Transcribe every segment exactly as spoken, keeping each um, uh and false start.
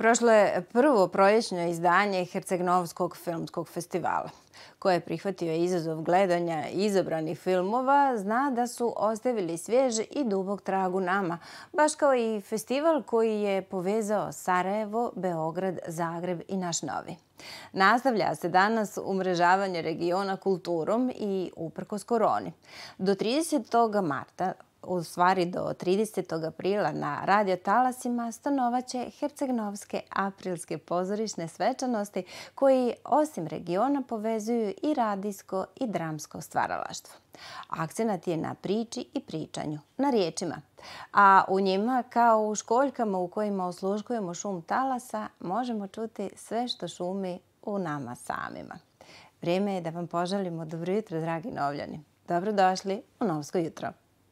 Prošlo je prvo proljećno izdanje Herceg-Novskog filmskog festivala. Ko je prihvatio izazov gledanja izabranih filmova, zna da su ostavili svjež i dubok trag u nama, baš kao i festival koji je povezao Sarajevo, Beograd, Zagreb i naš novi. Nastavlja se danas umrežavanje regiona kulturom i uprkos koroni. Do tridesetog marta, u stvari do tridesetog aprila, na radio talasima stanovaće Herceg-Novske aprilske pozorišne svečanosti koji osim regiona povezuju i radijsko i dramsko stvaralaštvo. Akcenat je na priči i pričanju, na riječima. A u njima, kao u školjkama u kojima osluškujemo šum talasa, možemo čuti sve što šumi u nama samima. Vrijeme je da vam poželimo dobro jutro, dragi Novljani. Dobrodošli u Novsko jutro.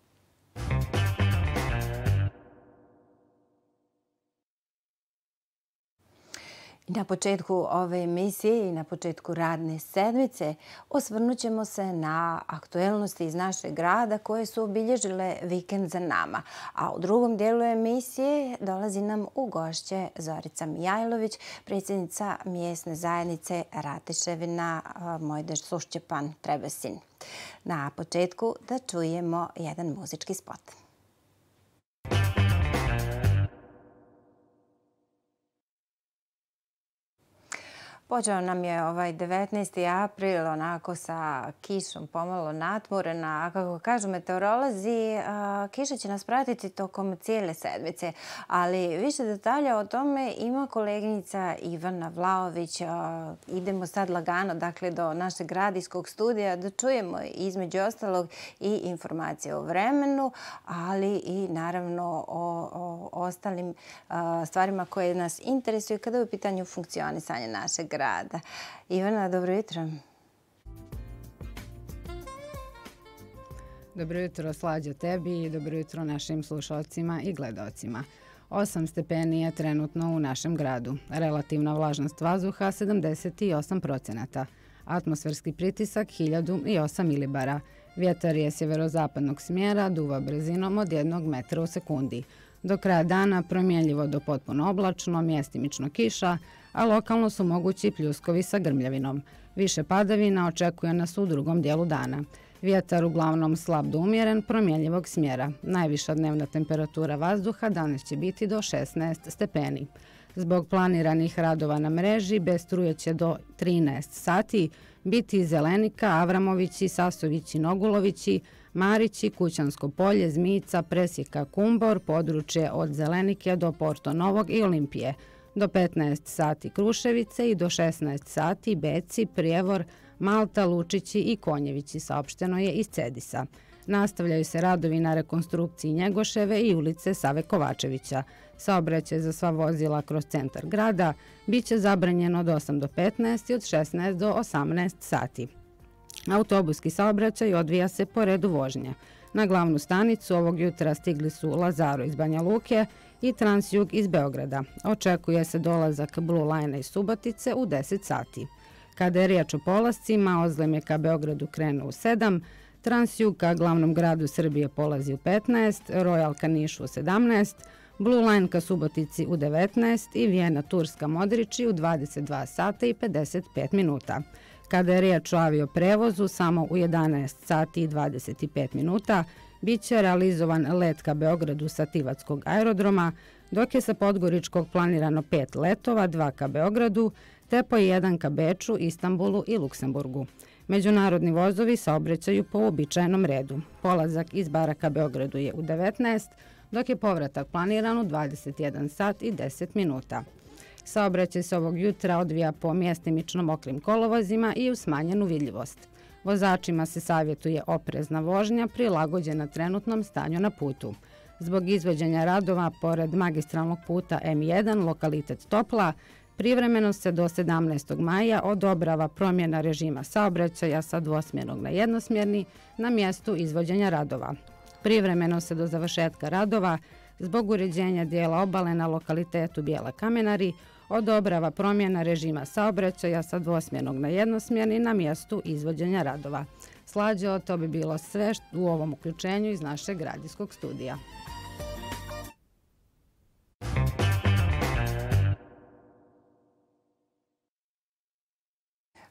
Na početku ove emisije i na početku radne sedmice osvrnut ćemo se na aktuelnosti iz našeg grada koje su obilježile vikend za nama. A u drugom dijelu emisije dolazi nam u gošće Zorica Mijajlović, predsjednica mjesne zajednice Ratiševina Mojdeš Sušćepan Trebesin. Na početku da čujemo jedan muzički spot. Počeo nam je ovaj devetnaesti april onako sa kišom pomalo natmurena, a kako kažu meteorolozi, kiša će nas pratiti tokom cijele sedmice. Ali više detalja o tome ima koleginica Ivana Vlaović. Idemo sad lagano dakle, do našeg radijskog studija da čujemo između ostalog i informacije o vremenu, ali i naravno o, o ostalim a, stvarima koje nas interesuju kada je u pitanju funkcionisanja našeg grada. Rada. Ivana, dobro jutro. Dobro jutro, Slađo, tebi i dobro jutro našim slušalcima i gledalcima. Osam stepeni je trenutno u našem gradu. Relativna vlažnost vazduha sedamdeset osam procenata. Atmosferski pritisak hiljadu osam milibara. Vjetar je sjeverozapadnog smjera, duva brzinom od jednog metra u sekundi. Do kraja dana promjenljivo do potpuno oblačno, mjestimično kiša, a lokalno su mogući pljuskovi sa grmljavinom. Više padavina očekuje nas u drugom dijelu dana. Vjetar uglavnom slab do umjeren, promjenljivog smjera. Najviša dnevna temperatura vazduha danas će biti do šesnaest stepeni. Zbog planiranih radova na mreži, bez struje će do trinaest sati biti Zelenika, Avramovići, Sasovići, Nogulovići, Marići, Kućansko polje, Zmica, Presjeka, Kumbor, područje od Zelenike do Porto Novog i Olimpije. Do petnaest sati Kruševice i do šesnaest sati Beci, Prijevor, Malta, Lučići i Konjevići, saopšteno je iz Cedisa. Nastavljaju se radovi na rekonstrukciji Njegoševe i ulice Save Kovačevića. Saobraćaj za sva vozila kroz centar grada biće zabranjen od osam do petnaest i od šesnaest do osamnaest sati. Autobuski saobraćaj odvija se po redu vožnje. Na glavnu stanicu ovog jutra stigli su Lazaro iz Banja Luke i Transjug iz Beograda. Očekuje se dolazak Blue Line iz Subotice u deset sati. Kada je riječ o polascima, Ozlem ka Beogradu krenu u sedam, Transjug ka glavnom gradu Srbije polazi u petnaest, Royal ka Nišu u sedamnaest, Blue Line ka Subotici u devetnaest i Vijena Turska Modrići u dvadeset dva sata i pedeset pet minuta. Kada je riječ o avioprevozu, samo u jedanaest sati i dvadeset pet minuta bit će realizovan let ka Beogradu sa Tivatskog aerodroma, dok je sa Podgoričkog planirano pet letova, dva ka Beogradu, te po jedan ka Beču, Istanbulu i Luksemburgu. Međunarodni vozovi saobraćaju po uobičajenom redu. Polazak iz Bara ka Beogradu je u devetnaest, dok je povratak planiran u dvadeset jedan sat i deset minuta. Saobraćaj se ovog jutra odvija po mjestimično mokrim kolovozima i u smanjenu vidljivost. Vozačima se savjetuje oprezna vožnja prilagođena trenutnom stanju na putu. Zbog izvođenja radova pored magistralnog puta M jedan, lokalitet Topla, privremeno se do sedamnaestog maja odobrava promjena režima saobraćaja sa dvosmjernog na jednosmjerni na mjestu izvođenja radova. Privremeno se do završetka radova zbog uređenja dijela obale na lokalitetu Bijela Kamenari odobrava promjena režima saobraćaja sa dvosmjernog na jednosmjerni na mjestu izvođenja radova. Slađo, to bi bilo sve u ovom uključenju iz našeg radijskog studija.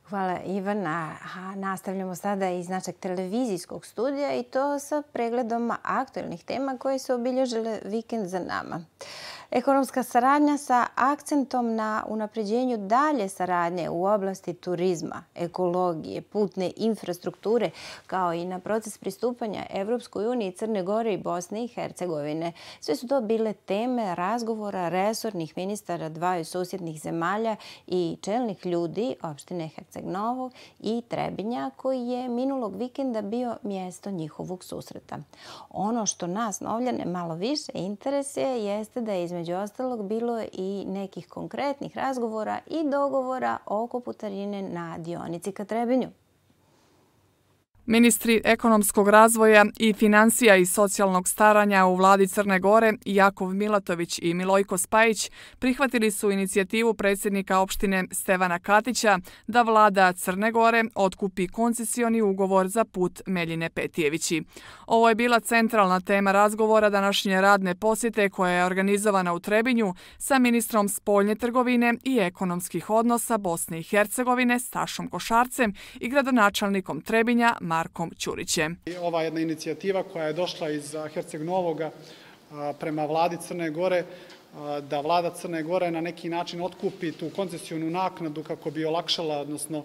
Hvala Ivana. Nastavljamo sada iz našeg televizijskog studija i to sa pregledom aktuelnih tema koje su obilježile vikend za nama. Ekonomska saradnja sa akcentom na unapređenju dalje saradnje u oblasti turizma, ekologije, putne infrastrukture, kao i na proces pristupanja Evropskoj uniji, Crne Gore i Bosne i Hercegovine. Sve su to bile teme razgovora resornih ministara dvaju susjednih zemalja i čelnih ljudi opštine Herceg Novog i Trebinja, koji je minulog vikenda bio mjesto njihovog susreta. Ono što nas Novljane malo više interesuje jeste da je između Među ostalog bilo i nekih konkretnih razgovora i dogovora oko putarine na dionici ka Trebinju. Ministri ekonomskog razvoja i financija i socijalnog staranja u vladi Crne Gore, Jakov Milatović i Milojko Spajić, prihvatili su inicijativu predsjednika opštine Stevana Katića da vlada Crne Gore otkupi koncesioni ugovor za put Meljine Petijevići. Ovo je bila centralna tema razgovora današnje radne posjete koja je organizovana u Trebinju sa ministrom spoljne trgovine i ekonomskih odnosa Bosne i Hercegovine Stašom Košarcem i gradonačelnikom Trebinja Markom Ćurićem. Ova jedna inicijativa koja je došla iz Herceg Novoga prema vladi Crne Gore, da vlada Crne Gore na neki način otkupi tu koncesionu naknadu kako bi olakšala, odnosno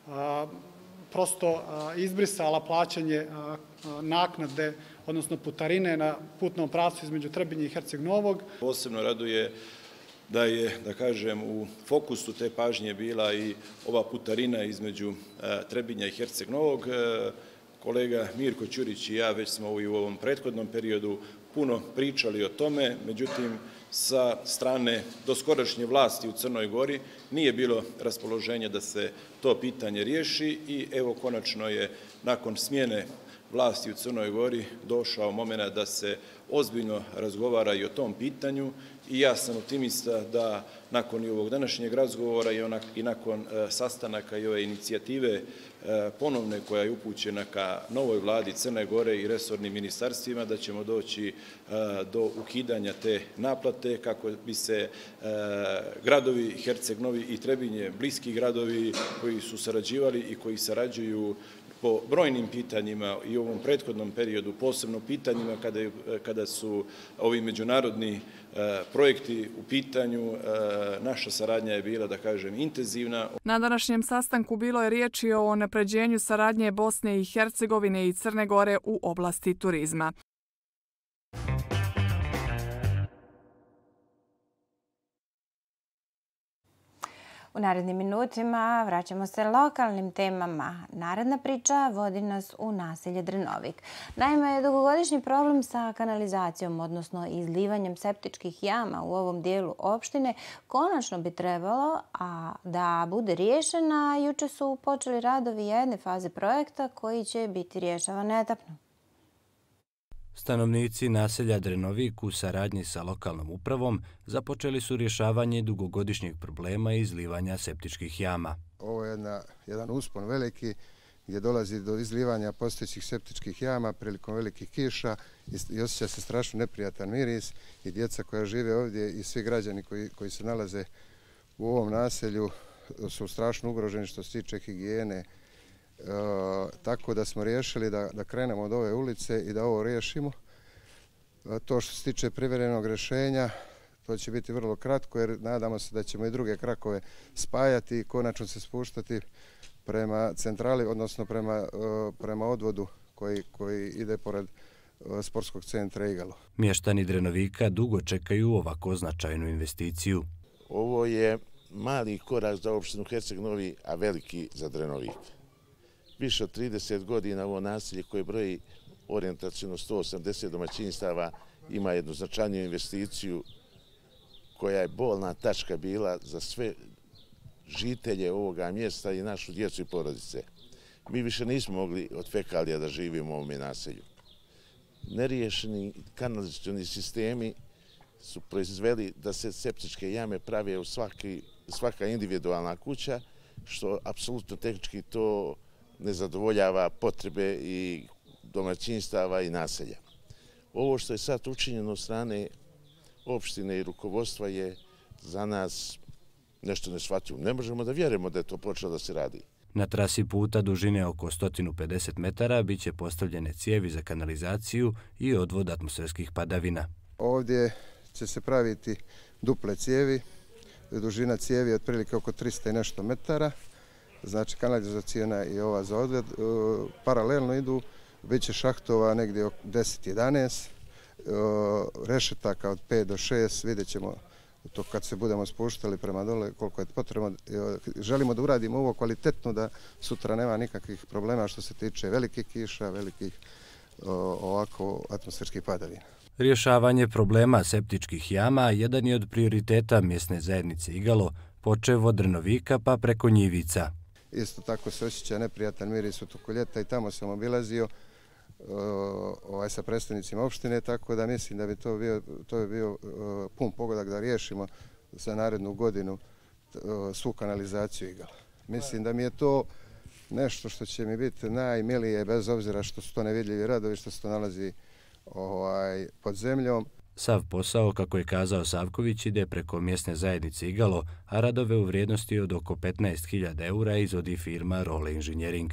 prosto izbrisala plaćanje naknade, odnosno putarine na putnom pravcu između Trebinja i Herceg Novog. Posebno raduje da je, da kažem, u fokusu te pažnje bila i ova putarina između Trebinja i Herceg Novog. Kolega Mirko Ćurić i ja već smo i u ovom prethodnom periodu puno pričali o tome, međutim, sa strane doskorašnje vlasti u Crnoj Gori nije bilo raspoloženja da se to pitanje riješi i evo konačno je nakon smjene vlasti u Crnoj Gori došao moment da se ozbiljno razgovara i o tom pitanju i ja sam optimista da nakon i ovog današnjeg razgovora i nakon sastanaka i ove inicijative ponovne koja je upućena ka novoj vladi Crne Gore i resornim ministarstvima da ćemo doći do ukidanja te naplate kako bi se gradovi Herceg Novi i Trebinje, bliski gradovi koji su sarađivali i koji sarađuju po brojnim pitanjima i u ovom prethodnom periodu, posebno pitanjima kada su ovi međunarodni projekti u pitanju, naša saradnja je bila, da kažem, intenzivna. Na današnjem sastanku bilo je riječi o unapređenju saradnje Bosne i Hercegovine i Crne Gore u oblasti turizma. U narednim minutima vraćamo se lokalnim temama. Naredna priča vodi nas u naselje Drenovik. Naime, dugogodišnji problem sa kanalizacijom, odnosno izlivanjem septičkih jama u ovom dijelu opštine, konačno bi trebalo a da bude riješena. Juče su počeli radovi jedne faze projekta koji će biti rješavan etapno. Stanovnici naselja Drenovik u saradnji sa lokalnom upravom započeli su rješavanje dugogodišnjeg problema izlivanja septičkih jama. Ovo je jedna, jedan uspon veliki gdje dolazi do izlivanja postojećih septičkih jama prilikom velikih kiša i osjeća se strašno neprijatan miris i djeca koja žive ovdje i svi građani koji, koji se nalaze u ovom naselju su strašno ugroženi što se tiče higijene. E, tako da smo riješili da, da krenemo od ove ulice i da ovo riješimo. E, to što se tiče privremenog rješenja, to će biti vrlo kratko jer nadamo se da ćemo i druge krakove spajati i konačno se spuštati prema centrali, odnosno prema, e, prema odvodu koji, koji ide pored e, sportskog centra Igalo. Mještani Drenovika dugo čekaju ovako značajnu investiciju. Ovo je mali korak za opštinu Herceg Novi, a veliki za Drenovik. Više od trideset godina ovo naselje koje broji orijentacijno sto osamdeset domaćinstava ima jednu značajniju investiciju koja je bolna tačka bila za sve žitelje ovoga mjesta i našu djecu i porodice. Mi više nismo mogli od fekalija da živimo u ovome naselju. Neriješeni kanalizacioni sistemi su proizveli da se septičke jame prave u svaki, svaka individualna kuća, što apsolutno tehnički to ne zadovoljava potrebe i domaćinstava i naselja. Ovo što je sad učinjeno od strane opštine i rukovodstva je za nas nešto neshvatljivo. Ne možemo da vjerujemo da je to počelo da se radi. Na trasi puta dužine oko sto pedeset metara bit će postavljene cijevi za kanalizaciju i odvod atmosferskih padavina. Ovdje će se praviti duple cijevi, dužina cijevi je otprilike oko trista i nešto metara, znači kanalizacijona i ova za odvod paralelno idu, bit će šahtova negdje oko deset jedanaest, rešetaka od pet do šest, vidjet ćemo to kad se budemo spuštali prema dole koliko je potrebno. Želimo da uradimo ovo kvalitetno, da sutra nema nikakvih problema što se tiče velikih kiša, velikih ovako atmosferskih padavina. Rješavanje problema septičkih jama jedan je od prioriteta mjesne zajednice Igalo, počev od Drnovika pa preko Njivica. Isto tako se osjeća neprijatan miris u toku ljeta i tamo sam obilazio ovaj, sa predstavnicima opštine, tako da mislim da bi to bio, to bi bio pun pogodak da riješimo za narednu godinu svu kanalizaciju Igala. Mislim da mi je to nešto što će mi biti najmilije, bez obzira što su to nevidljivi radovi, što se to nalazi ovaj, pod zemljom. Sav posao, kako je kazao Savković, ide preko mjesne zajednice Igalo, a radove u vrijednosti od oko petnaest hiljada eura izvodi firma Role Inženjering.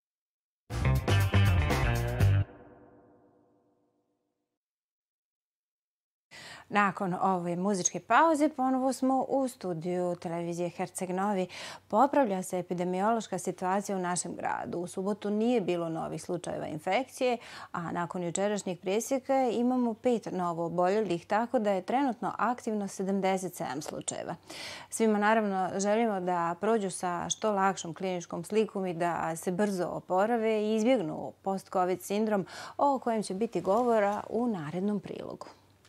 Nakon ove muzičke pauze ponovo smo u studiju televizije Herceg Novi. Popravlja se epidemiološka situacija u našem gradu. U subotu nije bilo novih slučajeva infekcije, a nakon jučerašnjeg presjeka imamo pet novo oboljelih, tako da je trenutno aktivno sedamdeset sedam slučajeva. Svima naravno želimo da prođu sa što lakšom kliničkom slikom i da se brzo oporave i izbjegnu post-covid sindrom, o kojem će biti govora u narednom prilogu.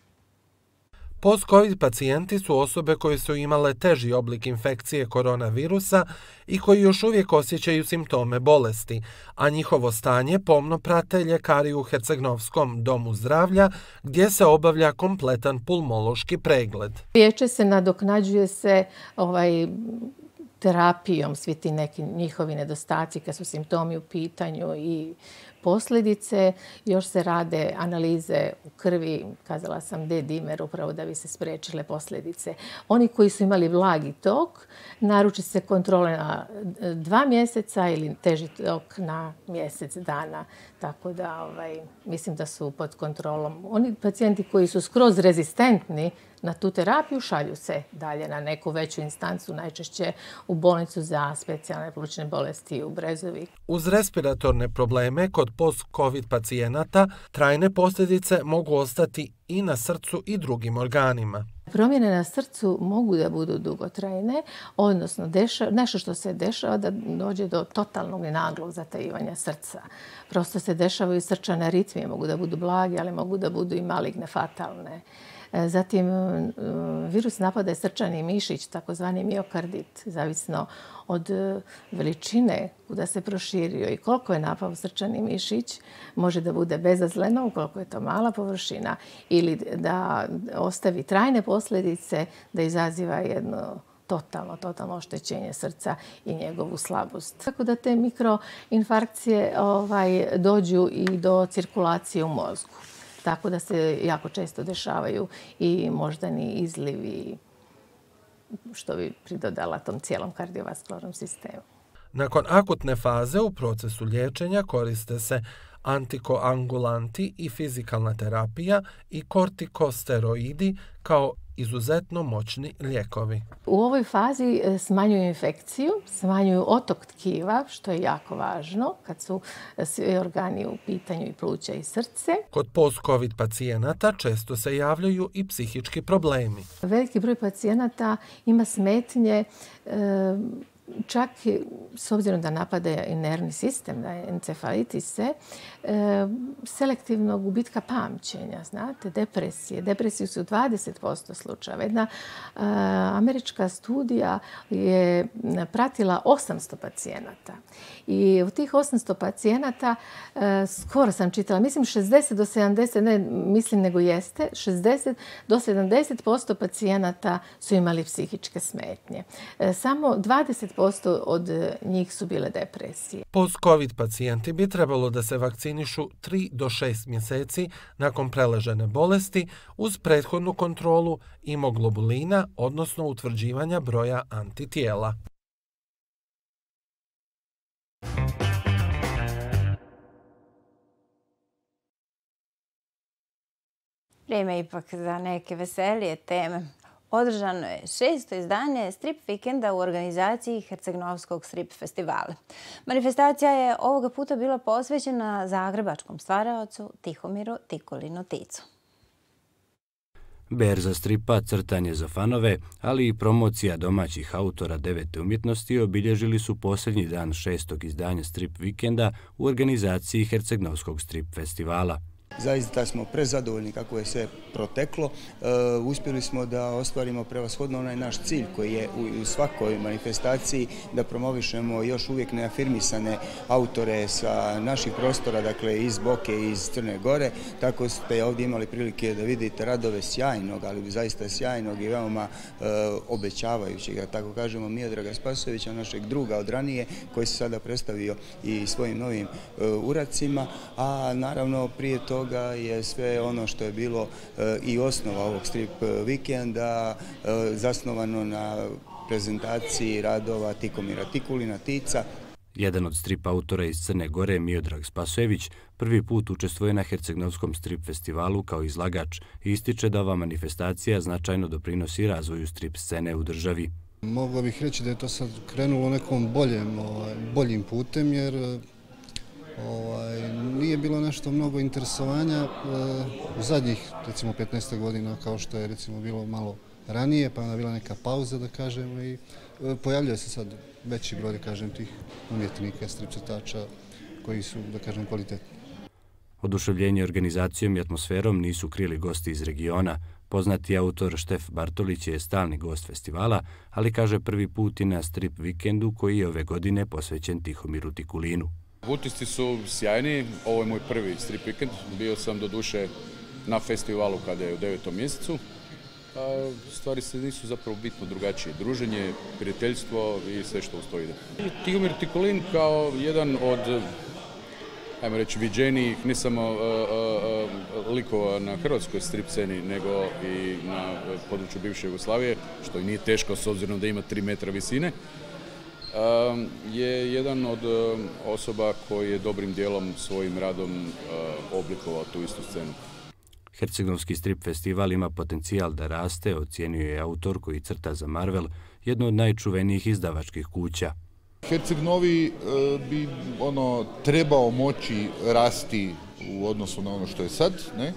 Post-covid pacijenti su osobe koje su imale teži oblik infekcije koronavirusa i koji još uvijek osjećaju simptome bolesti, a njihovo stanje pomno prate ljekari u Hercegnovskom domu zdravlja gdje se obavlja kompletan pulmološki pregled. Liječe se, nadoknađuje se ovaj, terapijom svi ti neki njihovi nedostaci kad su simptomi u pitanju i posljedice. Još se rade analize u krvi, kazala sam D-dimer, upravo da bi se spriječile posljedice. Oni koji su imali blagi tok, naruči se kontrole na dva mjeseca ili teži tok na mjesec dana. Tako da ovaj, mislim da su pod kontrolom. Oni pacijenti koji su skroz rezistentni na tu terapiju šalju se dalje na neku veću instancu, najčešće u bolnicu za specijalne plućne bolesti u Brezovik. Uz respiratorne probleme kod post-covid pacijenata trajne posljedice mogu ostati i na srcu i drugim organima. Promjene na srcu mogu da budu dugotrajne, odnosno deša, nešto što se dešava da dođe do totalnog i naglog zatajivanja srca. Prosto se dešavaju srčane aritmije, mogu da budu blage, ali mogu da budu i maligne, fatalne. Zatim, virus napada je srčani mišić, takozvani miokardit, zavisno od veličine kuda se proširio i koliko je napao srčani mišić, može da bude bezazleno, ukoliko je to mala površina, ili da ostavi trajne posljedice, da izaziva jedno totalno, totalno oštećenje srca i njegovu slabost. Tako da te mikroinfarkcije ovaj, dođu i do cirkulacije u mozgu. Tako da se jako često dešavaju i moždani izlivi, što bi pridodala tom cijelom kardiovaskularnom sistemu. Nakon akutne faze u procesu liječenja koriste se antikoagulanti i fizikalna terapija i kortikosteroidi kao izuzetno moćni lijekovi. U ovoj fazi smanjuju infekciju, smanjuju otok tkiva, što je jako važno kad su svi organi u pitanju i pluća i srce. Kod post-covid pacijenata često se javljaju i psihički problemi. Veliki broj pacijenata ima smetnje čak s obzirom da napada i nervni sistem, da je encefalitise, selektivnog gubitka pamćenja, znate, depresije. Depresiju su u dvadeset posto slučajeva. Jedna američka studija je pratila osamsto pacijenata. I u tih osamsto pacijenata, skoro sam čitala, mislim šezdeset do sedamdeset, ne mislim nego jeste, šezdeset do sedamdeset posto pacijenata su imali psihičke smetnje. Samo dvadeset posto od njih su bile depresije. Post-covid pacijenti bi trebalo da se vakcinišu tri do šest mjeseci nakon preležene bolesti uz prethodnu kontrolu imoglobulina, odnosno utvrđivanja broja antitijela. Vrijeme ipak za neke veselije teme. Održano je šesto izdanje Strip vikenda u organizaciji Herceg-Novskog strip festivala. Manifestacija je ovoga puta bila posvećena zagrebačkom stvaraocu Tihomiru Tikulinu Ticu. Berza stripa, crtanje za fanove, ali i promocija domaćih autora devete umjetnosti obilježili su posljednji dan šestog izdanja Strip vikenda u organizaciji Herceg-Novskog strip festivala. Zaista smo prezadovoljni kako je sve proteklo. E, uspjeli smo da ostvarimo prevashodno onaj naš cilj koji je u svakoj manifestaciji da promovišemo još uvijek neafirmisane autore sa naših prostora, dakle iz Boke i iz Crne Gore. Tako ste ovdje imali prilike da vidite radove sjajnog, ali zaista sjajnog i veoma e, obećavajućeg, da tako kažemo, Miodraga Spasojevića, našeg druga od ranije, koji se sada predstavio i svojim novim e, uracima, a naravno prije toga je sve ono što je bilo i osnova ovog strip vikenda zasnovano na prezentaciji radova Tihomira Tikulina Tica. Jedan od strip autora iz Crne Gore, Miodrag Spasojević, prvi put učestvuje na Herceg-Novskom strip festivalu kao izlagač i ističe da ova manifestacija značajno doprinosi razvoju strip scene u državi. Mogao bih reći da je to sad krenulo nekom boljem, boljim putem, jer Ovaj, nije bilo nešto mnogo interesovanja e, u zadnjih, recimo, petnaest godina, kao što je, recimo, bilo malo ranije, pa onda bila neka pauza, da kažemo, i e, pojavljuje se sad veći broj, da kažem, tih umjetnika, strip crtača, koji su, da kažem, kvalitetni. Oduševljenje organizacijom i atmosferom nisu krili gosti iz regiona. Poznati autor Štef Bartolić je stalni gost festivala, ali kaže prvi put i na strip vikendu koji je ove godine posvećen Tihomiru Tikulinu. Utisci su sjajni, ovo je moj prvi strip vikend, bio sam do duše na festivalu kada je u devetom mjesecu. A stvari se nisu zapravo bitno drugačije, druženje, prijateljstvo i sve što uz to ide. Tihomir Tikulin kao jedan od, ajmo reći, viđenijih ne samo uh, uh, likova na hrvatskoj strip sceni, nego i na području bivše Jugoslavije, što i nije teško s obzirom da ima tri metra visine. Je jedan od osoba koji je dobrim dijelom svojim radom oblikovao tu istu scenu. Herceg-Novski strip festival ima potencijal da raste, ocjenjuje je autor koji crta za Marvel, jedno od najčuvenijih izdavačkih kuća. Herceg-Novi bi ono trebao moći rasti u odnosu na ono što je sad, ne?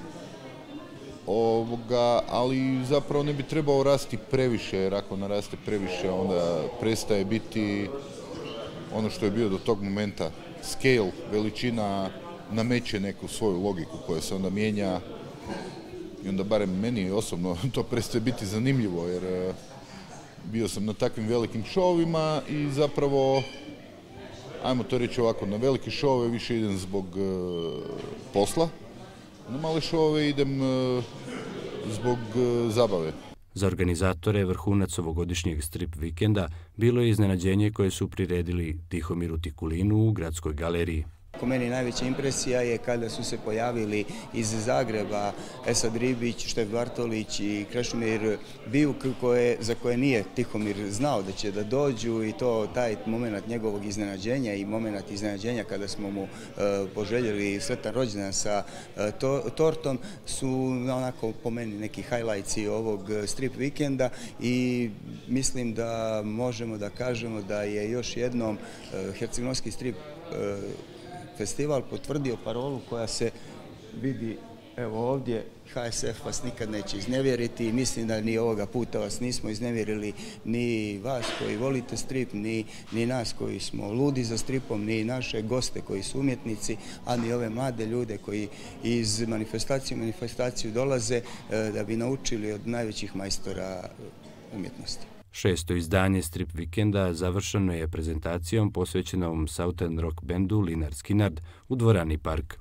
Ovoga, ali zapravo ne bi trebao rasti previše, jer ako naraste previše, onda prestaje biti ono što je bio do tog momenta. Scale, veličina, nameće neku svoju logiku koja se onda mijenja i onda barem meni osobno to prestaje biti zanimljivo, jer bio sam na takvim velikim šovima i zapravo, ajmo to reći ovako, na velike šove više idem zbog posla. Na male šove idem zbog zabave. Za organizatore vrhunac ovogodišnjeg strip vikenda bilo je iznenađenje koje su priredili Tihomiru Tikulinu u Gradskoj galeriji. Po meni najveća impresija je kada su se pojavili iz Zagreba Esad Ribić, Štef Bartolić i Krešimir Bijuk, koje, za koje nije Tihomir znao da će da dođu, i to taj moment njegovog iznenađenja i moment iznenađenja kada smo mu e, poželjeli sretan rođendan sa e, to, tortom su onako po meni neki highlightsi ovog strip vikenda, i mislim da možemo da kažemo da je još jednom e, Herceg-Novski strip e, festival potvrdio parolu koja se vidi, evo ovdje, H S F vas nikad neće iznevjeriti, i mislim da ni ovoga puta vas nismo iznevjerili, ni vas koji volite strip, ni, ni nas koji smo ludi za stripom, ni naše goste koji su umjetnici, a ni ove mlade ljude koji iz manifestacije u manifestaciju dolaze da bi naučili od najvećih majstora umjetnosti. Šesto izdanje strip vikenda završeno je prezentacijom posvećenom Southern rock bendu Lynyrd Skynyrd u dvorani Park.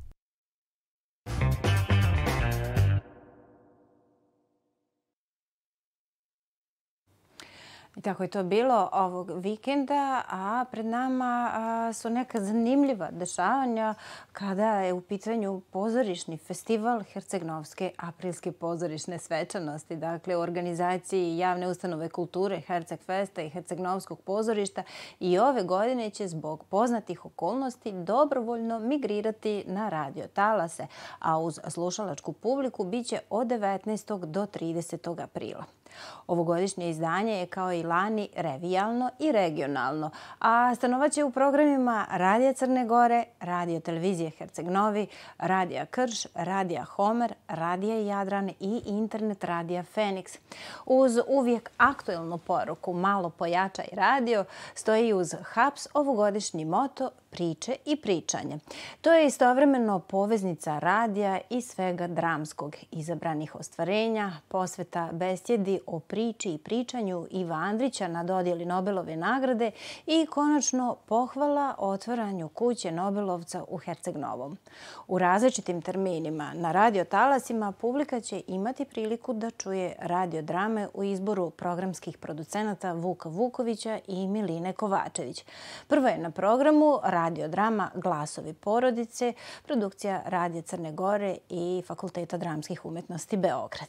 I tako je to bilo ovog vikenda, a pred nama a, su neka zanimljiva dešavanja kada je u pitanju pozorišni festival Herceg-Novske aprilske pozorišne svečanosti. Dakle, u organizaciji javne ustanove kulture Herceg Festa i Herceg-Novskog pozorišta i ove godine će zbog poznatih okolnosti dobrovoljno migrirati na radio talase, a uz slušalačku publiku biće od devetnaestog do tridesetog aprila. Ovogodišnje izdanje je kao i lani revijalno i regionalno, a stanovaće u programima Radija Crne Gore, Radio televizije Herceg Novi, Radija Krš, Radija Homer, Radija Jadran i internet Radija Feniks. Uz uvijek aktuelnu poruku Malo pojačaj radio stoji uz Haps ovogodišnji moto priče i pričanje. To je istovremeno poveznica radija i svega dramskog, izabranih ostvarenja, posveta besjedi o priči i pričanju Iva Andrića na dodjeli Nobelove nagrade i konačno pohvala o otvaranju kuće Nobelovca u Herceg Novom. U različitim terminima na radio talasima publika će imati priliku da čuje radiodrame u izboru programskih producenata Vuka Vukovića i Miline Kovačević. Prva je na programu radiodrama Glasovi porodice, produkcija Radija Crne Gore i Fakulteta dramskih umetnosti Beograd.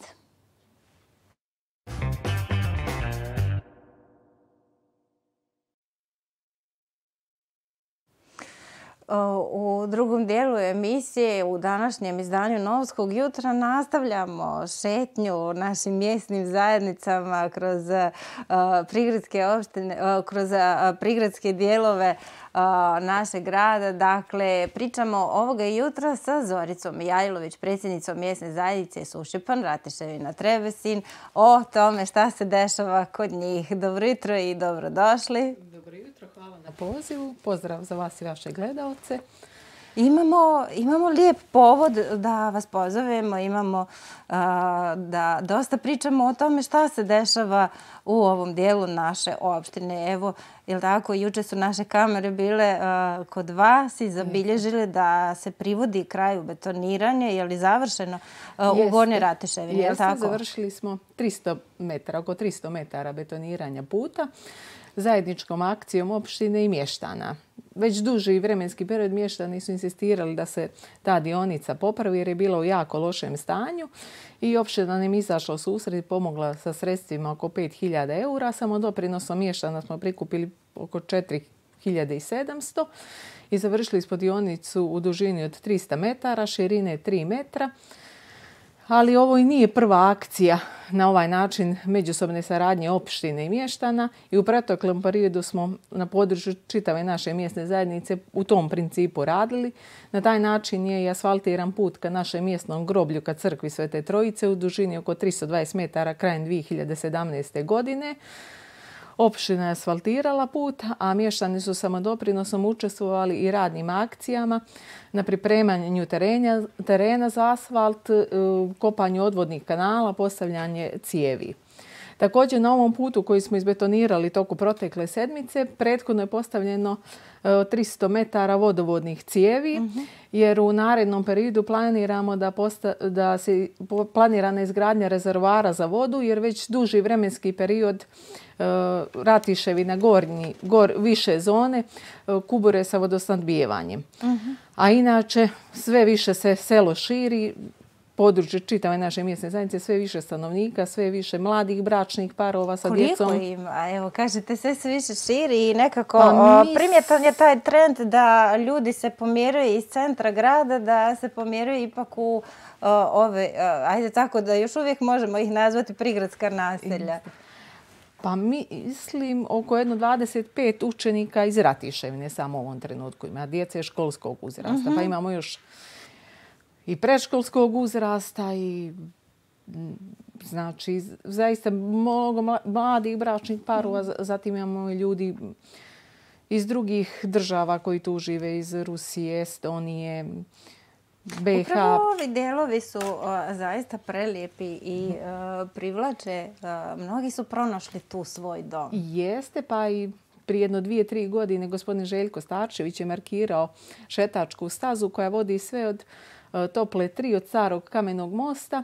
U drugom dijelu emisije, u današnjem izdanju Novskog jutra, nastavljamo šetnju našim mjesnim zajednicama kroz prigradske opštine, kroz prigradske dijelove našeg grada. Dakle, pričamo ovoga jutra sa Zoricom Jajlović, predsjednicom mjesne zajednice Sušćepan, Ratiševina, Trebesin, o tome šta se dešava kod njih. Dobro jutro i dobrodošli. Dobro jutro, hvala na pozivu. Pozdrav za vas i vaše gledalce. Imamo, imamo lijep povod da vas pozovemo, imamo a, da dosta pričamo o tome šta se dešava u ovom dijelu naše opštine. Evo, je li tako, juče su naše kamere bile a, kod vas i zabilježile da se privodi kraju betoniranje. Je li završeno a, u Gornjoj Ratiševini? Je li tako? Završili smo tristo metara, oko tristo metara betoniranja puta zajedničkom akcijom opštine i mještana. Već duži vremenski period mještani su insistirali da se ta dionica popravi jer je bila u jako lošem stanju i opština nam je izašla u susret i pomogla sa sredstvima oko pet hiljada eura. Samo doprinosom mještana smo prikupili oko četiri hiljade sedamsto i završili smo dionicu u dužini od tristo metara, širine tri metra. Ali ovo i nije prva akcija na ovaj način međusobne saradnje opštine i mještana i u proteklom periodu smo na području čitave naše mjesne zajednice u tom principu radili. Na taj način je i asfaltiran put ka našem mjesnom groblju ka crkvi Svete Trojice u dužini oko tristo dvadeset metara krajem dvije hiljade sedamnaeste. godine. Opština je asfaltirala put, a mještani su samodoprinosom učestvovali i radnim akcijama na pripremanju terena, terena za asfalt, kopanju odvodnih kanala, postavljanje cijevi. Također na ovom putu koji smo izbetonirali toku protekle sedmice, prethodno je postavljeno tristo metara vodovodnih cijevi, uh-huh. jer u narednom periodu planiramo da, posta, da se planirana izgradnja rezervoara za vodu, jer već duži vremenski period uh, Ratiševina gornji, gor, više zone uh, kubure sa vodosnabdijevanjem. Uh-huh. A inače sve više se selo širi, područje čitave naše mjesne zajednice, sve više stanovnika, sve više mladih bračnih parova sa Koliko djecom. Koliko ima? Evo, kažete, sve se više širi i nekako pa mis... primjetan je taj trend da ljudi se pomjeraju iz centra grada, da se pomjeraju ipak u o, ove, o, ajde tako da još uvijek možemo ih nazvati prigradska naselja. Pa mislim oko jedno dvadeset pet učenika iz Ratiševine samo u ovom trenutku ima. Djece školskog uzrasta, uh-huh. pa imamo još i predškolskog uzrasta i znači zaista mnogo mladih bračnih parova, zatim imamo i ljudi iz drugih država koji tu žive, iz Rusije, Estonije, B H. Upravo ovi delovi su uh, zaista prelijepi i uh, privlače. Uh, mnogi su pronašli tu svoj dom. Jeste, pa i prije jedno dvije, tri godine gospodin Željko Starčević je markirao šetačku stazu koja vodi sve od Tople tri, od starog kamenog mosta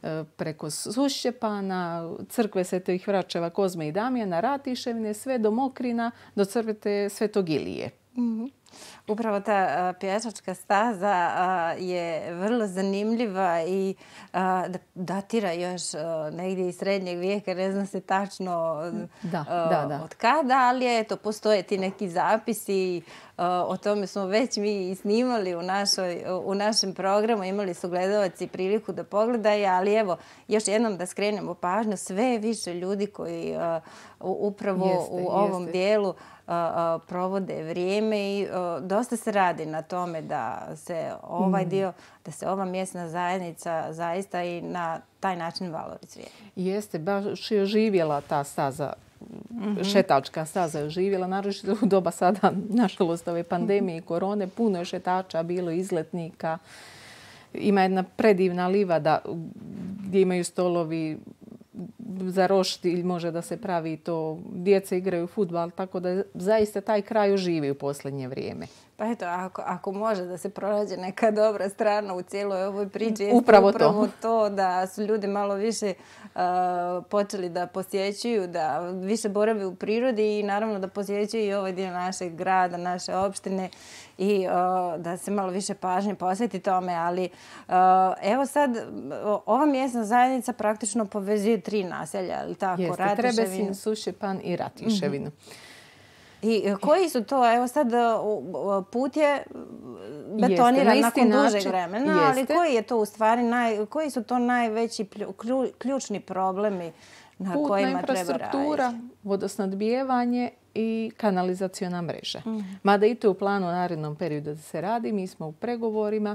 preko Sušćepana, crkve Svetih Vračeva, Kozme i Damjana, Ratiševine, sve do Mokrina, do crkve Svetog Ilije. Mm-hmm. Upravo ta uh, pješačka staza uh, je vrlo zanimljiva i uh, datira još uh, negdje iz srednjeg vijeka, ne znam se tačno da, uh, da, da. od kada, ali eto, postoje ti neki zapisi. Uh, o tome smo već mi i snimali u, našoj, u našem programu, imali su gledalci priliku da pogledaju, ali evo, još jednom da skrenemo pažnju, sve više ljudi koji uh, upravo jeste, u ovom jeste. dijelu provode vrijeme i dosta se radi na tome da se ovaj dio, da se ova mjesna zajednica zaista i na taj način valorizuje. Jeste, baš je oživjela ta staza, mm-hmm. šetačka staza je oživjela, naročito u doba sada, nažalost, ove pandemije i korone, puno je šetača, bilo izletnika. Ima jedna predivna livada gdje imaju stolovi za roštilj, može da se pravi to. Djeca igraju fudbal, tako da zaista taj kraj oživi u posljednje vrijeme. Pa eto, ako, ako može da se pronađe neka dobra strana u cijeloj ovoj priči, je upravo, upravo to. to da su ljudi malo više uh, počeli da posjećuju, da više borave u prirodi i naravno da posjećuju i ovaj dio našeg grada, naše opštine i uh, da se malo više pažnje posveti tome. Ali uh, evo sad, ova mjesna zajednica praktično povezuje tri naselja, ali tako? Jeste, Ratiševinu, Trebesin, Sušćepan i Ratiševinu. Mm-hmm. I koji su to, evo sad put je betoniran nakon dužeg vremena, ali koji je to u stvari, naj, koji su to najveći ključni problemi na Putna kojima treba raditi? Putna infrastruktura, vodosnadbijevanje i kanalizaciona mreža. Mm. Mada i to u planu u narednom periodu da se radi, mi smo u pregovorima.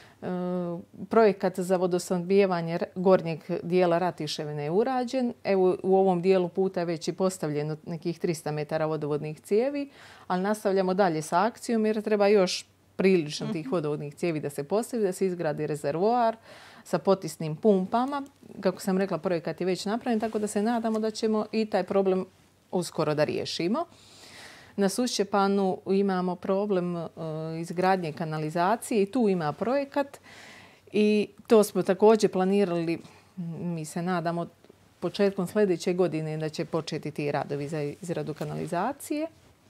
Projekat za vodosnadbijevanje gornjeg dijela Ratiševine je urađen. Evo, u ovom dijelu puta je već i postavljeno nekih trista metara vodovodnih cijevi, ali nastavljamo dalje sa akcijom jer treba još prilično tih vodovodnih cijevi da se postavi, da se izgradi rezervoar sa potisnim pumpama. Kako sam rekla, projekat je već napravljen, tako da se nadamo da ćemo i taj problem uskoro da riješimo. Na Sušćepanu imamo problem uh, izgradnje kanalizacije i tu ima projekat i to smo također planirali, mi se nadamo, početkom sljedeće godine da će početi ti radovi za izradu kanalizacije.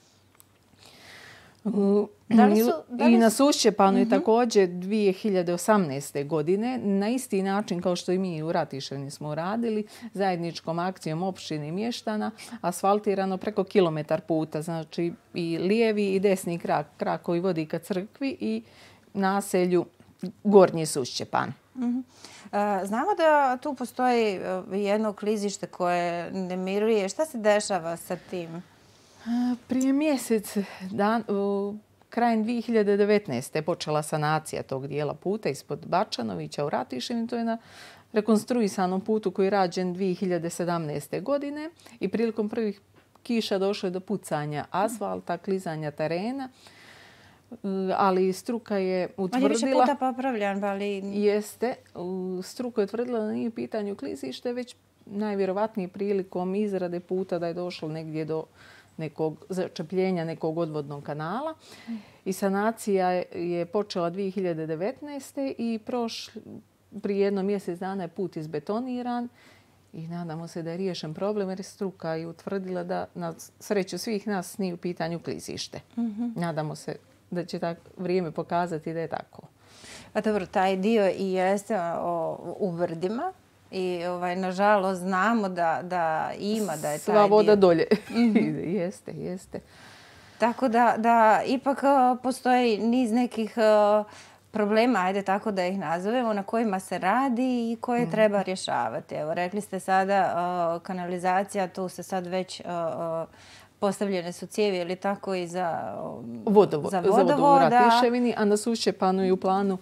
Uh, da li su, da li I na Sušćepanu je uh-huh. također dvije hiljade osamnaeste. godine na isti način kao što i mi u Ratiševini smo uradili, zajedničkom akcijom opštine i mještana, asfaltirano preko kilometar puta, znači i lijevi i desni krak, krak koji vodi ka crkvi i naselju Gornji Sušćepan. Uh-huh. Znamo da tu postoji jedno klizište koje ne miruje. Šta se dešava sa tim? Prije mjesec dan, krajem dvije hiljade devetnaeste. je počela sanacija tog dijela puta ispod Bačanovića u Ratiševini. To je na rekonstruisanom putu koji je rađen dvije hiljade sedamnaeste. godine i prilikom prvih kiša došlo je do pucanja asfalta, klizanja terena, ali struka je utvrdila... On je više puta popravljan, ali... Jeste. Struka je utvrdila da nije u pitanju klizište, već najvjerovatnije prilikom izrade puta da je došlo negdje do nekog začepljenja nekog odvodnog kanala. I sanacija je počela dvije hiljade devetnaeste. i prošli, prije jedno mjesec dana je put izbetoniran i nadamo se da je riješen problem jer je struka i utvrdila da na sreću svih nas nije u pitanju klizište. Mm-hmm. Nadamo se da će tak vrijeme pokazati da je tako. A dobro, taj dio i jeste o, u Vrdima. I ovaj, nažalost znamo da, da ima, da je taj Sva voda dio. dolje. Mm-hmm. jeste, jeste. Tako da, da ipak uh, postoji niz nekih uh, problema, ajde tako da ih nazovemo, na kojima se radi i koje mm. treba rješavati. Evo, rekli ste sada uh, kanalizacija, tu se sad već uh, uh, postavljene su cijevi ili tako i za, um, Vodovo, za vodovoda. Za vodovu u Ratiševini, a na Sušćepanu i u planu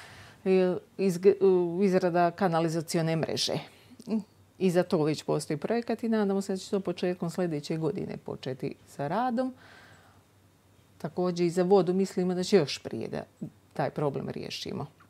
izrada kanalizacione mreže. I za to već postoji projekat i nadamo se da će to početkom sljedeće godine početi sa radom. Također i za vodu mislimo da će još prije da taj problem riješimo.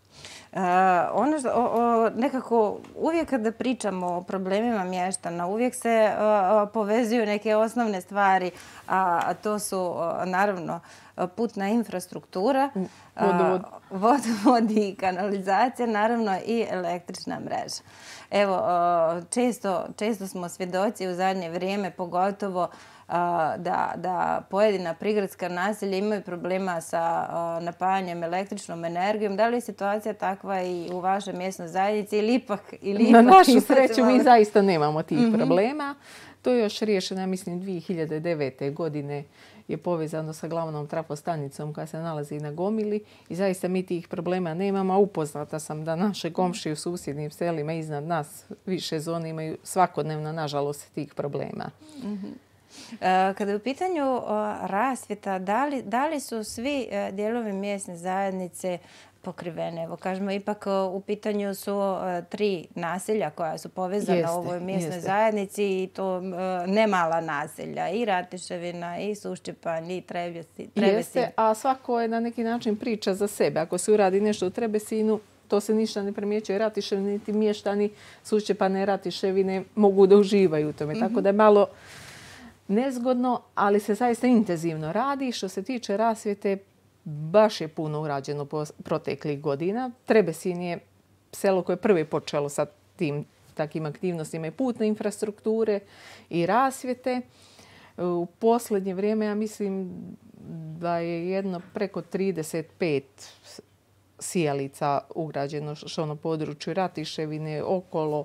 Ono što, o, o, nekako uvijek kada pričamo o problemima mještana, uvijek se o, povezuju neke osnovne stvari, a, a to su o, naravno putna infrastruktura, vodovod. vodovod i kanalizacija, naravno i električna mreža. Evo, često, često smo svjedoci u zadnje vrijeme, pogotovo da, da pojedina prigradska naselja imaju problema sa napajanjem električnom energijom. Da li je situacija takva i u vašoj mjesnoj zajednici ili ipak... Ili Na ipak našu imate sreću malo- mi zaista nemamo tih Mhm. problema. To je još riješeno, ja mislim, dvije hiljade devete. godine je povezano sa glavnom trafostanicom koja se nalazi na Gomili i zaista mi tih problema nemamo, a upoznata sam da naše komšije u susjednim selima iznad nas više zone imaju svakodnevno, nažalost, tih problema. Mhm. E, Kada je u pitanju o, rasvjeta, da li, da li su svi e, dijelovi mjesne zajednice pokrivene? Evo, kažemo, ipak o, u pitanju su e, tri naselja koja su povezana Jeste, u ovoj mjesnoj jeste. zajednici i to e, nemala naselja. I Ratiševina, i Sušćepan, i Trevesi. Trebesin. Jeste, a svako je na neki način priča za sebe. Ako se uradi nešto u Trebesinu, to se ništa ne primjećuje. Ratiševine, niti mještani Sušćepane, Ratiševine mogu da uživaju u tome. Mhm. Tako da je malo nezgodno, ali se zaista intenzivno radi. Što se tiče rasvjete, baš je puno urađeno pos- proteklih godina. Trebesin je selo koje je prvi počelo sa tim takim aktivnostima i putne infrastrukture i rasvjete. U posljednje vrijeme ja mislim da je jedno preko trideset pet sijalica ugrađeno što na području Ratiševine, okolo.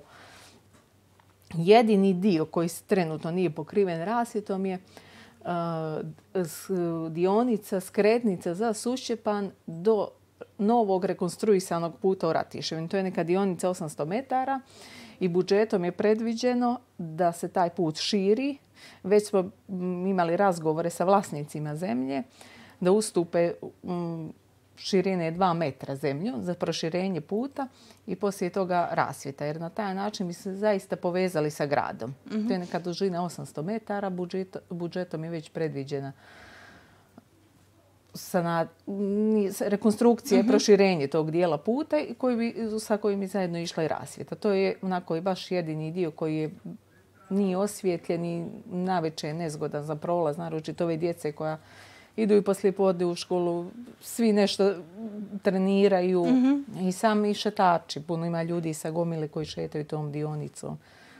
Jedini dio koji trenutno nije pokriven rasvjetom je uh, s- dionica skretnica za Sušćepan do novog rekonstruisanog puta u Ratiševini. To je neka dionica osamsto metara i budžetom je predviđeno da se taj put širi. Već smo mm, imali razgovore sa vlasnicima zemlje da ustupe mm, širine dva metra zemlju za proširenje puta i poslije toga rasvjeta. Jer na taj način bi se zaista povezali sa gradom. Mhm. To je neka dužina osamsto metara, budžet, budžetom je već predviđena sana, ni- rekonstrukcija i Mhm. proširenje tog dijela puta i koji bi, sa kojim bi zajedno išla i rasvjeta. To je onako i baš jedini dio koji je nije osvijetljen i navečer je nezgodan za prolaz, naročito ove djece koja idu i poslije podne u školu, svi nešto treniraju Mhm. i sami šetači. Puno ima ljudi sa Gomile koji šetaju tom dionicom.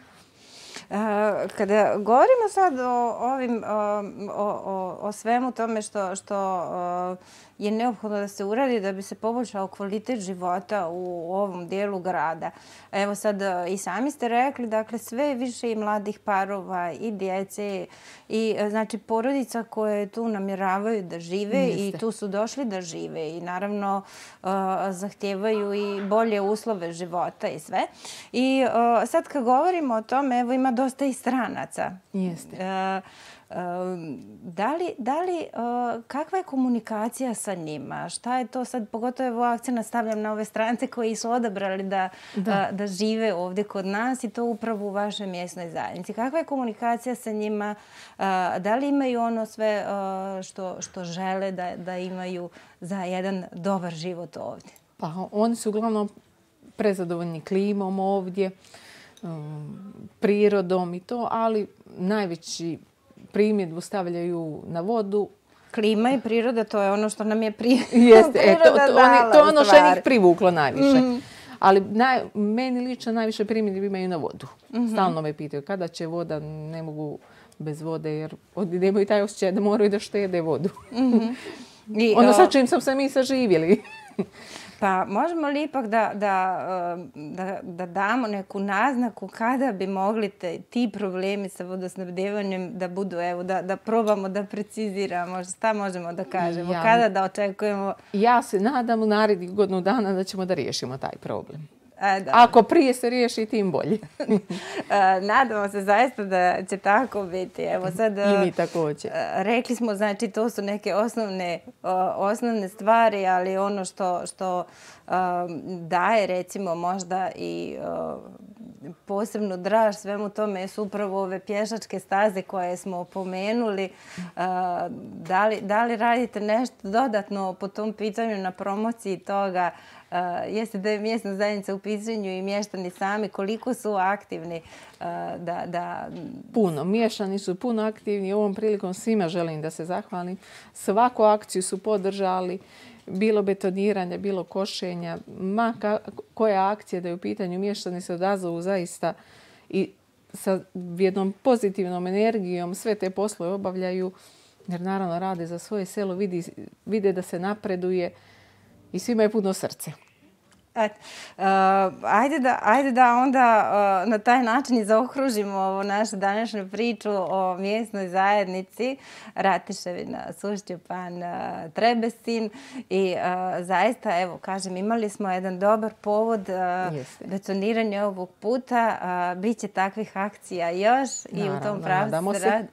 A, Kada govorimo sad o, ovim, o, o, o svemu tome što, što o, je neophodno da se uradi da bi se poboljšao kvalitet života u ovom dijelu grada. Evo sad e, i sami ste rekli, dakle sve više i mladih parova i djece i e, znači porodica koje tu namjeravaju da žive i Jeste. tu su došli da žive i naravno e, zahtijevaju i bolje uslove života i sve. I e, sad kad govorimo o tome, evo ima dosta i stranaca. Jeste. E, e, da li, da li, e, kakva je komunikacija sa njima? Šta je to sad, pogotovo evo akcent stavljam na ove strance koji su odabrali da, Da. a, da žive ovdje kod nas i to upravo u vašoj mjesnoj zajednici. Kakva je komunikacija sa njima? A, da li imaju ono sve a, što, što žele da, da imaju za jedan dobar život ovdje? Pa oni su uglavnom prezadovoljni klimom ovdje, um, prirodom i to, ali najveći primjedbu stavljaju na vodu. Klima i priroda, to je ono što nam je pri... Jeste, e, to, priroda to, dala, oni, to je u ono što stvari. njih privuklo najviše. Mhm. Ali naj, meni lično najviše primjedbi imaju na vodu. Mhm. Stalno me pitaju kada će voda, ne mogu bez vode jer oni nemaju taj osjećaj da moraju da štede vodu. Mhm. I, Ono o, sa čim smo se mi saživjeli. Pa možemo li ipak da, da, da, da damo neku naznaku kada bi mogli te, ti problemi sa vodosnabdevanjem da budu, evo, da, da probamo da preciziramo, šta možemo da kažemo, Ja- kada da očekujemo? Ja se nadam u narednih godinu dana da ćemo da riješimo taj problem. A, da. Ako prije se riješi, tim bolje. A, nadamo se zaista da će tako biti. Evo sad, I mi također. a, rekli smo, znači to su neke osnovne, o, osnovne stvari, ali ono što, što a, daje recimo možda i a, posebnu draž svemu tome su upravo ove pješačke staze koje smo pomenuli. A, da, li, da li radite nešto dodatno po tom pitanju na promociji toga? Jeste da je mjesna zajednica u pitanju i mještani sami, koliko su aktivni da... da... Puno. Mještani su puno aktivni. Ovom prilikom svima želim da se zahvalim. Svaku akciju su podržali. Bilo betoniranja, bilo košenja. Ma koja akcija da je u pitanju, mještani se odazovu zaista i sa jednom pozitivnom energijom sve te poslove obavljaju, jer naravno rade za svoje selo, vidi, vide da se napreduje i svima je puno srce. Et, uh, ajde, da, ajde da onda uh, na taj način i zaokružimo ovu našu današnju priču o mjesnoj zajednici Ratiševina, Sušćepan, uh, Trebesin i uh, zaista, evo, kažem, imali smo jedan dobar povod uh, betoniranja ovog puta. Uh, Biće takvih akcija još i u tom pravcu se radi.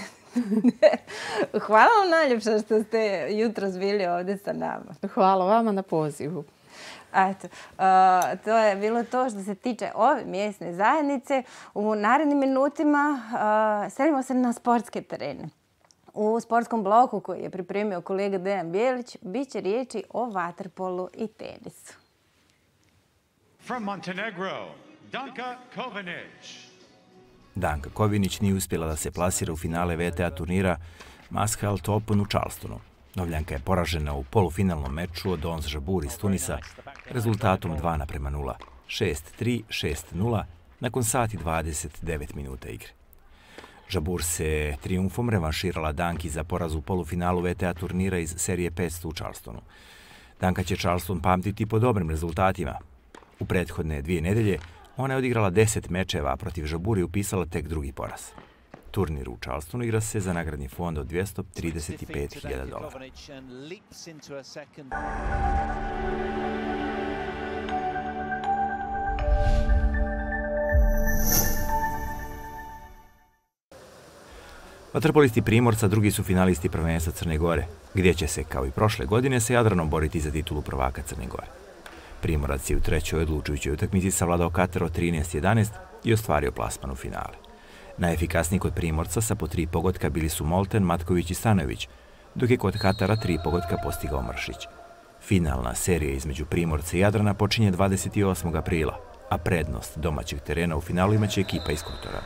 Hvala vam najljepše što ste jutros bili ovdje sa nama. Hvala vama na pozivu. Eto, uh, to je bilo to što se tiče ove mjesne zajednice. U narednim minutima uh, selimo se na sportske terene. U sportskom bloku koji je pripremio kolega Dejan Bijelić bit će riječi o vaterpolu i tenisu. From Montenegro, Danka Kovanić. Danka Kovinić nije uspjela da se plasira u finale V T A turnira Maskelt Open u Charlestonu. Novljanka je poražena u polufinalnom meču od Ons Jabeur iz Tunisa rezultatom dva naprema nula, šest tri, šest nula, nakon sat i dvadeset devet minuta igre. Jabeur se trijumfom revanširala Danki za poraz u polufinalu V T A turnira iz serije petsto u Charlestonu. Danka će Charleston pamtiti po dobrim rezultatima. U prethodne dvije nedelje ona je odigrala deset mečeva, a protiv Jabeur je upisala tek drugi poraz. Turnir u Charlestonu igra se za nagradni fond od dvjesto trideset pet hiljada dolara. Vaterpolisti Primorca drugi su finalisti prvenstva Crne Gore, gdje će se, kao i prošle godine, sa Jadranom boriti za titulu prvaka Crne Gore. Primorac je u trećoj odlučujućoj utakmici savladao Katar trinaest jedanaest i ostvario plasman u finale. Najefikasniji kod Primorca sa po tri pogotka bili su Molten, Matković i Stanojević, dok je kod Katara tri pogotka postigao Mršić. Finalna serija između Primorca i Jadrana počinje dvadeset osmog aprila, a prednost domaćeg terena u finalu imaće ekipa iz Kotora.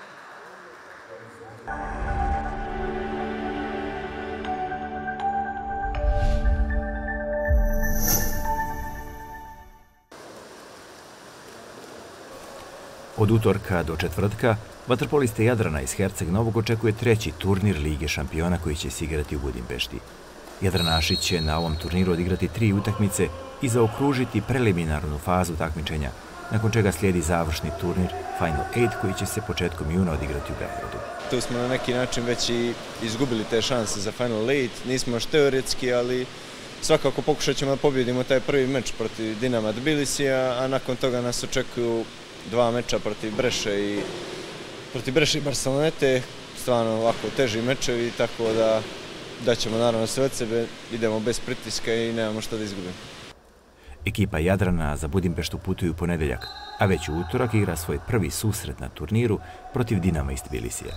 Od utorka do četvrtka vaterpoliste Jadrana iz Herceg Novog očekuje treći turnir Lige šampiona koji će se igrati u Budimpešti. Jadranaši će na ovom turniru odigrati tri utakmice i zaokružiti preliminarnu fazu takmičenja, nakon čega slijedi završni turnir Final Eight koji će se početkom juna odigrati u Beogradu. Tu smo na neki način već i izgubili te šanse za Final Eight, nismo još teoretski, ali svakako pokušat ćemo da pobjedimo taj prvi meč protiv Dinama Tbilisija, a nakon toga nas očekuju dva meča protiv Breše i protiv Breše i Barcelonete, stvarno ovako teži mečevi, tako da da ćemo naravno sve od sebe, idemo bez pritiska i nemamo što da izgubimo. Ekipa Jadrana za Budimpeštu putuju u ponedeljak, a već u utorak igra svoj prvi susret na turniru protiv Dinama iz Tbilisija.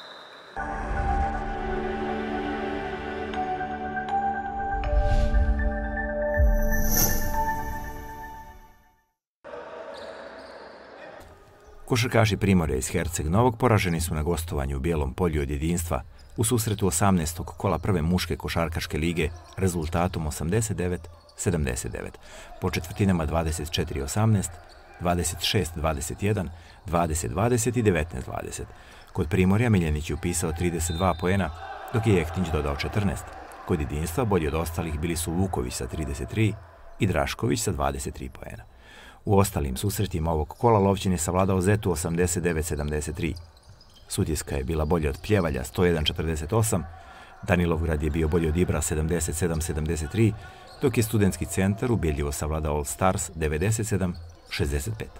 Košarkaši Primorja iz Herceg Novog poraženi su na gostovanju u Bijelom polju od Jedinstva u susretu osamnaestog kola prve muške košarkaške lige rezultatom osamdeset devet sedamdeset devet, po četvrtinama dvadeset četiri osamnaest, dvadeset šest dvadeset jedan, dvadeset dvadeset i devetnaest dvadeset. Kod Primorja Miljanić je upisao trideset dva poena, dok je Jektinć dodao četrnaest. Kod Jedinstva bolji od ostalih bili su Vuković sa trideset tri i Drašković sa dvadeset tri poena. U ostalim susretima ovog kola Lovćin je savladao Zetu osamdeset devet sedamdeset tri. Sutjeska je bila bolja od Pljevalja sto jedan četrdeset osam, Danilovgrad je bio bolji od Ibra sedamdeset sedam sedamdeset tri, dok je Studentski centar ubjedljivo savladao All Stars devedeset sedam šezdeset pet.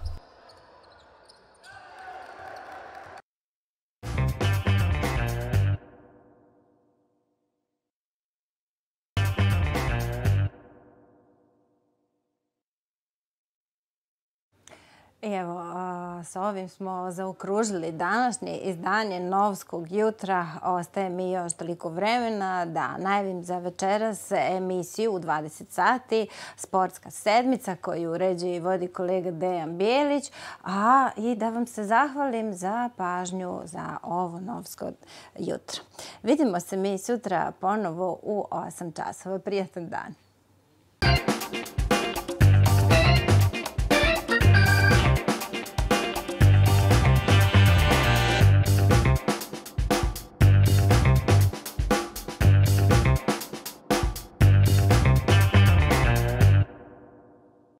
Evo, sa ovim smo zaokružili današnje izdanje Novskog jutra. Ostaje mi još toliko vremena da najavim za večeras emisiju u dvadeset sati, Sportska sedmica koju uređuje i vodi kolega Dejan Bijelić, a i da vam se zahvalim za pažnju za ovo Novsko jutro. Vidimo se mi sutra ponovo u osam časova. Prijatan dan.